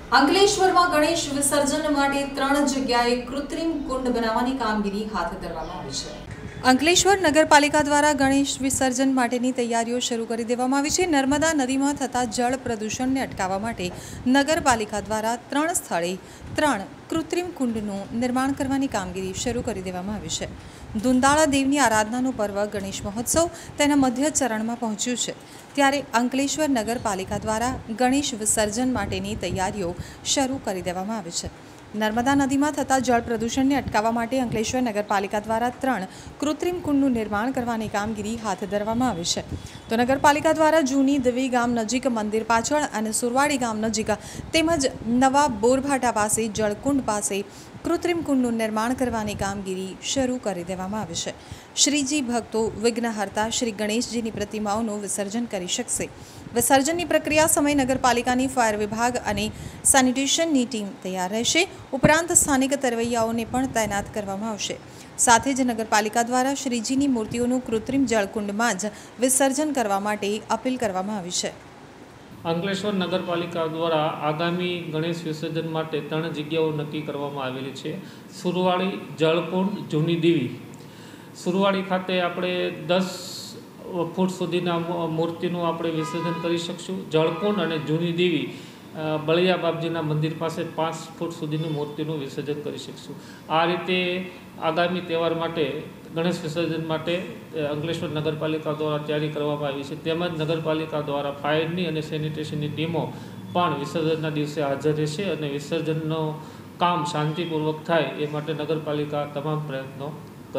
અંકલેશ્વરમાં ગણેશ વિસર્જન માટે 3 જગ્યાએ કૃત્રિમ કુંડ બનાવવાની કામગીરી હાથ ધરવામાં આવી છે। અંકલેશ્વર નગરપાલિકા દ્વારા ગણેશ વિસર્જન માટેની તૈયારીઓ શરૂ કરી દેવામાં આવી છે। નર્મદા નદીમાં થતા જળ પ્રદૂષણને અટકાવવા માટે નગરપાલિકા દ્વારા 3 સ્થળે 3 કૃત્રિમ કુંડનું નિર્માણ કરવાની કામગીરી શરૂ કરી દેવામાં આવી છે। દુંદાળા દેવની આરાધનાનું પર્વ ગણેશ મહોત્સવ તેના મધ્ય ચરણમાં પહોંચ્યું છે, ત્યારે અંકલેશ્વર નગરપાલિકા દ્વારા ગણેશ વિસર્જન માટેની તૈયારીઓ શરૂ કરી દેવામાં આવી છે। નર્મદા નદીમાં થતા જળ પ્રદૂષણને અટકાવવા માટે અંકલેશ્વર નગરપાલિકા દ્વારા 3 કૃત્રિમ કુંડનું નિર્માણ કરવાની કામગીરી હાથ ધરવામાં આવી છે। તો નગરપાલિકા દ્વારા જૂની દેવી ગામ નજીક મંદિર પાછળ અને સુરવાડી ગામ નજીક તેમજ નવા બોરભાટા પાસે જળકુંડ પાસે કૃત્રિમ કુંડનું નિર્માણ કરવાની કામગીરી શરૂ કરી દેવામાં આવી છે। શ્રીજી ભક્તો વિઘ્નહર્તા શ્રી ગણેશજીની પ્રતિમાઓનું વિસર્જન કરી શકશે। વિસર્જનની પ્રક્રિયા સમયે નગરપાલિકાની ફાયર વિભાગ અને સેનિટેશનની ટીમ તૈયાર રહેશે। ઉપરાંત સ્થાનિક તરવૈયાઓને પણ તૈનાત કરવામાં આવશે। સાથે જ નગરપાલિકા દ્વારા શ્રીજીની મૂર્તિઓનું કૃત્રિમ જળકુંડમાં જ વિસર્જન કરવા માટે અપીલ કરવામાં આવી છે। અંકલેશ્વર નગરપાલિકા દ્વારા આગામી ગણેશ વિસર્જન માટે 3 જગ્યાઓ નક્કી કરવામાં આવેલી છે। સુરવાડી, જળકુંડ, જૂની દેવી। સુરવાડી ખાતે આપણે 10 ફૂટ સુધીના મૂર્તિનું આપણે વિસર્જન કરી શકશું। જળકુંડ અને જૂની દેવી બળિયા બાપજીના મંદિર પાસે 5 ફૂટ સુધીની મૂર્તિનું વિસર્જન કરી શકશું। આ રીતે આગામી તહેવાર માટે ગણેશ વિસર્જન માટે અંકલેશ્વર નગરપાલિકા દ્વારા તૈયારી કરવામાં આવી છે। તેમજ નગરપાલિકા દ્વારા ફાયરની અને સેનિટેશનની ટીમો પણ વિસર્જનના દિવસે હાજર રહેશે અને વિસર્જનનું કામ શાંતિપૂર્વક થાય એ માટે નગરપાલિકા તમામ પ્રયત્નો